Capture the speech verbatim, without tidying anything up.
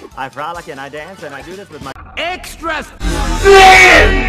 I frolic and I dance and I do this with my Extras!